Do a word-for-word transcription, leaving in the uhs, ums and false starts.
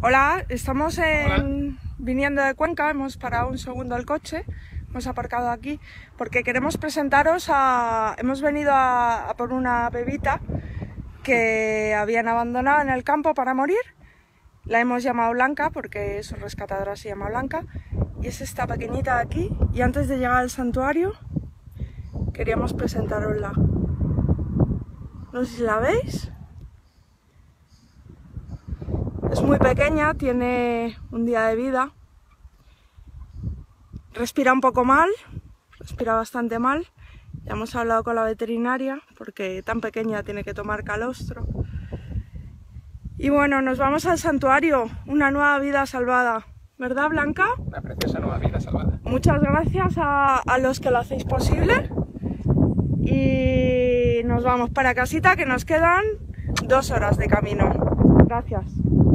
Hola, estamos en... Hola. Viniendo de Cuenca, hemos parado un segundo el coche, hemos aparcado aquí porque queremos presentaros a... Hemos venido a, a por una bebita que habían abandonado en el campo para morir. La hemos llamado Blanca porque su rescatadora se llama Blanca y es esta pequeñita de aquí. Y antes de llegar al santuario queríamos presentarosla. No sé si la veis. Es muy pequeña, tiene un día de vida, respira un poco mal, respira bastante mal. Ya hemos hablado con la veterinaria porque tan pequeña tiene que tomar calostro. Y bueno, nos vamos al santuario, una nueva vida salvada, ¿verdad, Blanca? Una preciosa nueva vida salvada. Muchas gracias a, a los que lo hacéis posible y nos vamos para casita, que nos quedan dos horas de camino. Gracias.